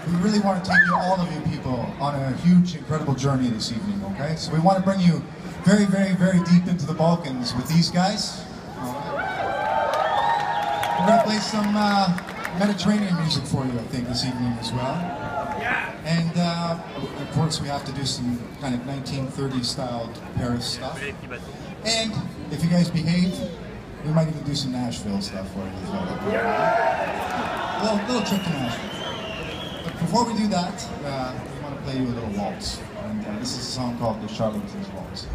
we really want to take you, all of you people, on a huge, incredible journey this evening, okay? So we want to bring you very, very, very deep into the Balkans with these guys. We're going to play some Mediterranean music for you, I think, this evening as well. And of course, we have to do some kind of 1930s styled Paris stuff. And if you guys behave, we might even do some Nashville stuff for you as well. Little trip to Nashville. But before we do that, we want to play you a little waltz. And this is a song called The Charlatans Waltz.